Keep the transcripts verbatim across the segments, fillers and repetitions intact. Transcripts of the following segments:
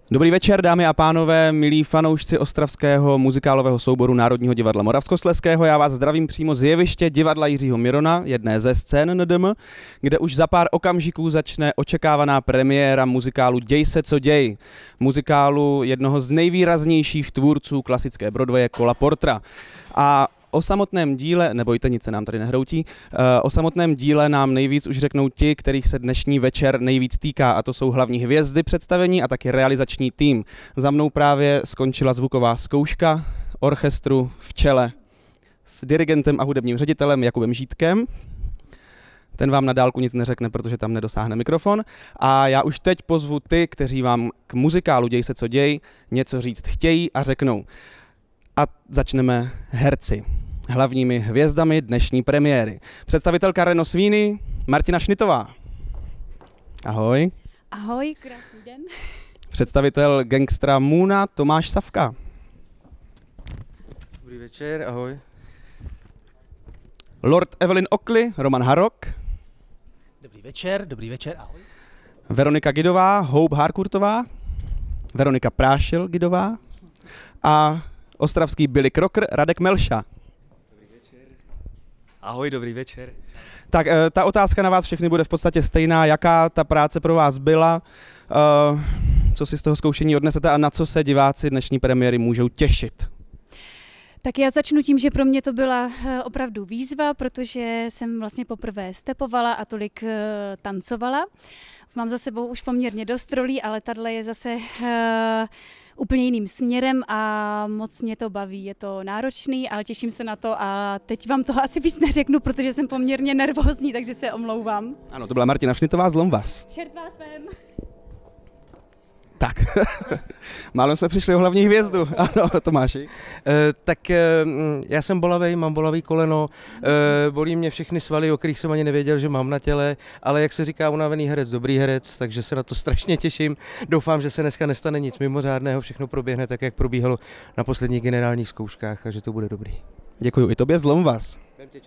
Dobrý večer, dámy a pánové, milí fanoušci ostravského muzikálového souboru Národního divadla Moravskoslezského. Já vás zdravím přímo z jeviště divadla Jiřího Mirona, jedné ze scén N D M, kde už za pár okamžiků začne očekávaná premiéra muzikálu Děj se, co děj. Muzikálu jednoho z nejvýraznějších tvůrců klasické Broadwaye, Cola Portera. A o samotném díle, nebojte, nic se nám tady nehroutí, o samotném díle nám nejvíc už řeknou ti, kterých se dnešní večer nejvíc týká, a to jsou hlavní hvězdy představení a taky realizační tým. Za mnou právě skončila zvuková zkouška orchestru v čele s dirigentem a hudebním ředitelem Jakubem Žítkem. Ten vám na dálku nic neřekne, protože tam nedosáhne mikrofon. A já už teď pozvu ty, kteří vám k muzikálu Děj se, co děj něco říct chtějí a řeknou. A začneme herci. Hlavními hvězdami dnešní premiéry. Představitelka Reno Sweeney, Martina Šnitová. Ahoj. Ahoj, krásný den. Představitel gangstra Moona, Tomáš Savka. Dobrý večer, ahoj. Lord Evelyn Oakley, Roman Harrok. Dobrý večer, dobrý večer, ahoj. Veronika Gidová, Hope Harcourtová. Veronika Prášil Gidová. A ostravský Billy Crocker, Radek Melša. Dobrý večer. Ahoj, dobrý večer. Tak ta otázka na vás všechny bude v podstatě stejná. Jaká ta práce pro vás byla? Co si z toho zkoušení odnesete a na co se diváci dnešní premiéry můžou těšit? Tak já začnu tím, že pro mě to byla opravdu výzva, protože jsem vlastně poprvé stepovala a tolik tancovala. Mám za sebou už poměrně dost rolí, ale tahle je zase úplně jiným směrem a moc mě to baví. Je to náročný, ale těším se na to a teď vám toho asi víc neřeknu, protože jsem poměrně nervózní, takže se omlouvám. Ano, to byla Martina Šnitová, Zlom vás. Čert vás vem. Tak, málem jsme přišli o hlavní hvězdu. Ano, Tomáši. E, tak e, já jsem bolavej, mám bolavý koleno, e, bolí mě všechny svaly, o kterých jsem ani nevěděl, že mám na těle, ale jak se říká, unavený herec, dobrý herec, takže se na to strašně těším. Doufám, že se dneska nestane nic mimořádného, všechno proběhne tak, jak probíhalo na posledních generálních zkouškách a že to bude dobrý. Děkuji i tobě, Zlom vás.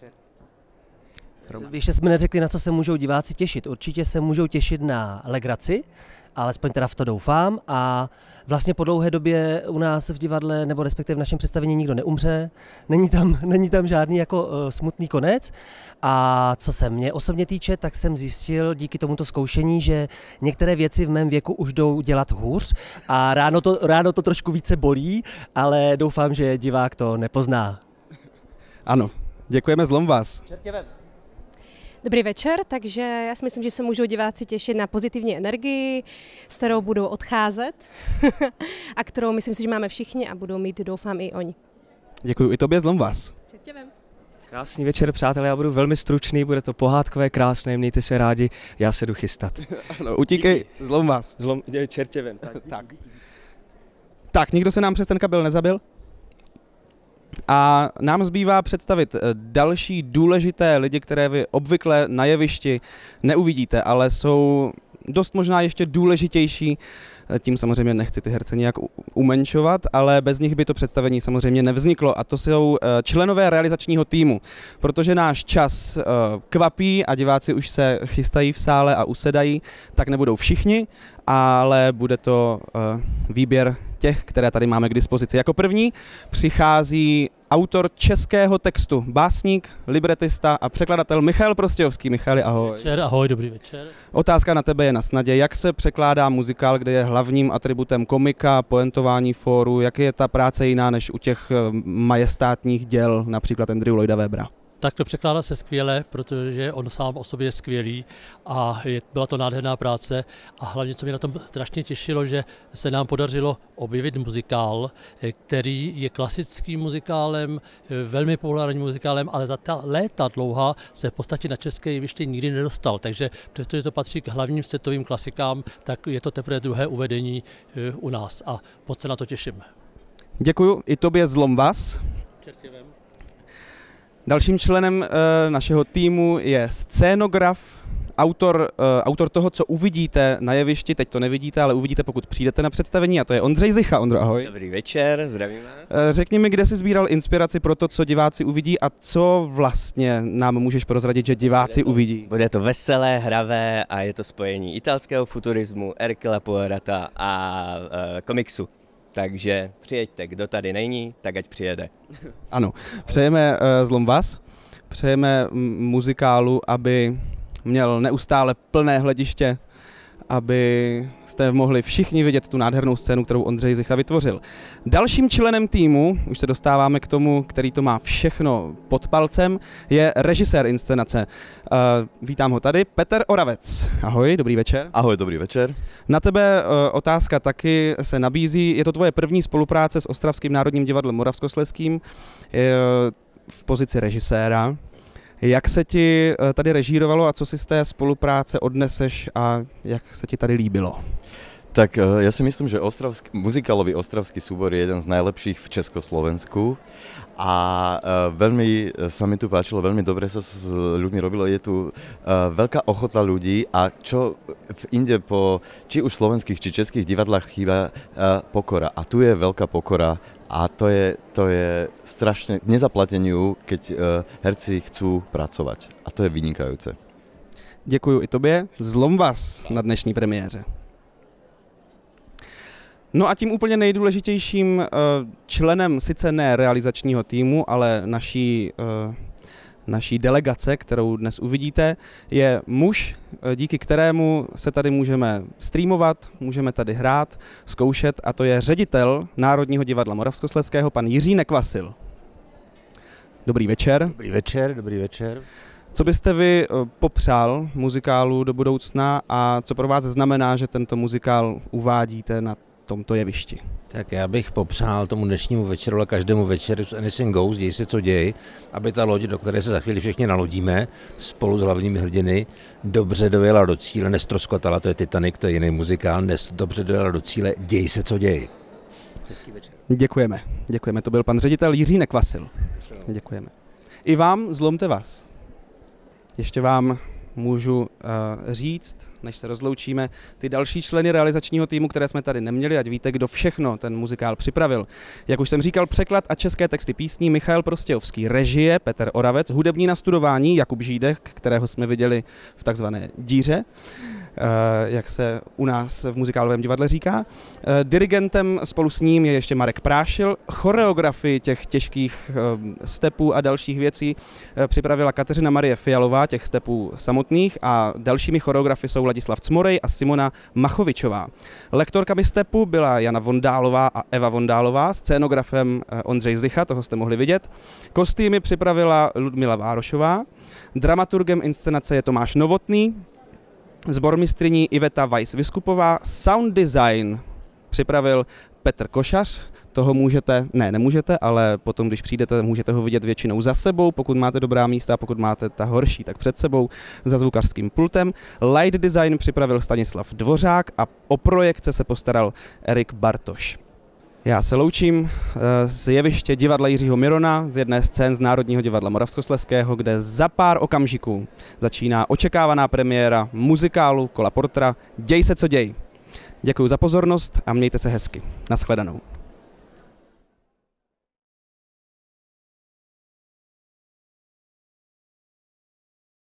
Ještě jsme neřekli, na co se můžou diváci těšit. Určitě se můžou těšit na legraci, alespoň teda v to doufám, a vlastně po dlouhé době u nás v divadle, nebo respektive v našem představení nikdo neumře, není tam, není tam žádný jako uh, smutný konec. A co se mě osobně týče, tak jsem zjistil díky tomuto zkoušení, že některé věci v mém věku už jdou dělat hůř a ráno to, ráno to trošku více bolí, ale doufám, že divák to nepozná. Ano, děkujeme, Zlom vás. Dobrý večer, takže já si myslím, že se můžou diváci těšit na pozitivní energii, s kterou budou odcházet a kterou myslím si, že máme všichni a budou mít, doufám, i oni. Děkuji i tobě, Zlom vás. Krásný večer, přátelé, já budu velmi stručný, bude to pohádkové, krásné, mějte se rádi, já se jdu chystat. Ano, utíkej, Zlom vás. Zlom, čertě vem. Tak. tak. Tak, nikdo se nám přes ten kabel nezabil? A nám zbývá představit další důležité lidi, které vy obvykle na jevišti neuvidíte, ale jsou dost možná ještě důležitější. Tím samozřejmě nechci ty herce nějak umenšovat, ale bez nich by to představení samozřejmě nevzniklo. A to jsou členové realizačního týmu, protože náš čas kvapí a diváci už se chystají v sále a usedají, tak nebudou všichni, ale bude to výběr těch, které tady máme k dispozici. Jako první přichází autor českého textu, básník, libretista a překladatel Michal Prostějovský. Michali, ahoj. Večer, ahoj, dobrý večer. Otázka na tebe je na snadě. Jak se překládá muzikál, kde je hlavním atributem komika, poentování fóru? Jak je ta práce jiná než u těch majestátních děl, například Andrew Lloyda Webbera? Tak to překládá se skvěle, protože on sám o sobě je skvělý a je, byla to nádherná práce a hlavně, co mě na tom strašně těšilo, že se nám podařilo objevit muzikál, který je klasickým muzikálem, velmi populárním muzikálem, ale za ta léta dlouhá se v podstatě na české jeviště nikdy nedostal, takže přestože to patří k hlavním světovým klasikám, tak je to teprve druhé uvedení u nás a moc se na to těším. Děkuju, i tobě, Zlom vás. Dalším členem e, našeho týmu je scénograf autor, uh, autor toho, co uvidíte na jevišti, teď to nevidíte, ale uvidíte, pokud přijdete na představení, a to je Ondřej Zicha. Ondro, ahoj. Dobrý večer, zdravím vás. Uh, řekni mi, kde jsi sbíral inspiraci pro to, co diváci uvidí a co vlastně nám můžeš prozradit, že diváci bude to, uvidí. Bude to veselé, hravé a je to spojení italského futurismu, Hercula Poirota a uh, komiksu. Takže přijeďte, kdo tady není, tak ať přijede. Ano, přejeme uh, Zlom vás, přejeme muzikálu, aby měl neustále plné hlediště, aby jste mohli všichni vidět tu nádhernou scénu, kterou Ondřej Zicha vytvořil. Dalším členem týmu, už se dostáváme k tomu, který to má všechno pod palcem, je režisér inscenace. Uh, vítám ho tady, Petr Oravec. Ahoj, dobrý večer. Ahoj, dobrý večer. Na tebe uh, otázka taky se nabízí. Je to tvoje první spolupráce s Ostravským národním divadlem Moravskoslezským uh, v pozici režiséra. Jak se ti tady režírovalo a co si z té spolupráce odneseš a jak se ti tady líbilo? Tak ja si myslím, že ostravský, muzikálový Ostravský súbor je jeden z najlepších v Československu a veľmi sa mi tu páčilo, veľmi dobre sa s ľuďmi robilo. Je tu veľká ochota ľudí a čo v inde po či už slovenských, či českých divadlách chýba pokora. A tu je veľká pokora a to je, to je strašne k nezaplateniu, keď herci chcú pracovať. A to je vynikajúce. Děkuju i tobě. Zlom vás na dnešní premiéře. No a tím úplně nejdůležitějším členem, sice ne realizačního týmu, ale naší, naší delegace, kterou dnes uvidíte, je muž, díky kterému se tady můžeme streamovat, můžeme tady hrát, zkoušet, a to je ředitel Národního divadla Moravskoslezského, pan Jiří Nekvasil. Dobrý večer. Dobrý večer, dobrý večer. Co byste vy popřál muzikálu do budoucna a co pro vás znamená, že tento muzikál uvádíte na tomto jevišti? Tak já bych popřál tomu dnešnímu večeru a každému večeru s Anything Goes, děj se co děj, aby ta loď, do které se za chvíli všichni nalodíme, spolu s hlavními hrdiny, dobře dojela do cíle, nestroskotala, to je Titanic, to je jiný muzikál, nes, dobře dojela do cíle, děj se co děj. Hezký večer. Děkujeme, děkujeme, to byl pan ředitel Jiří Nekvasil. Děkujeme. I vám, zlomte vás. Ještě vám můžu uh, říct, než se rozloučíme, ty další členy realizačního týmu, které jsme tady neměli, ať víte, kdo všechno ten muzikál připravil. Jak už jsem říkal, překlad a české texty písní Michal Prostějovský, režie Petr Oravec, hudební nastudování Jakub Žídek, kterého jsme viděli v takzvané díře, jak se u nás v muzikálovém divadle říká. Dirigentem spolu s ním je ještě Marek Prášil. Choreografii těch těžkých stepů a dalších věcí připravila Kateřina Marie Fialová, těch stepů samotných, a dalšími choreografy jsou Ladislav Cmorej a Simona Machovičová. Lektorkami stepu byla Jana Vondálová a Eva Vondálová, scénografem Ondřej Zicha, toho jste mohli vidět. Kostýmy připravila Ludmila Várošová, dramaturgem inscenace je Tomáš Novotný, sbormistryní Iveta Weiss-Vyskupová, sound design připravil Petr Košař, toho můžete, ne, nemůžete, ale potom, když přijdete, můžete ho vidět většinou za sebou, pokud máte dobrá místa, a pokud máte ta horší, tak před sebou za zvukařským pultem. Light design připravil Stanislav Dvořák a o projekce se postaral Erik Bartoš. Já se loučím z jeviště divadla Jiřího Mirona, z jedné scén z Národního divadla Moravskoslezského, kde za pár okamžiků začíná očekávaná premiéra muzikálu Kola Portra Děj se co děj. Děkuji za pozornost a mějte se hezky. Naschledanou.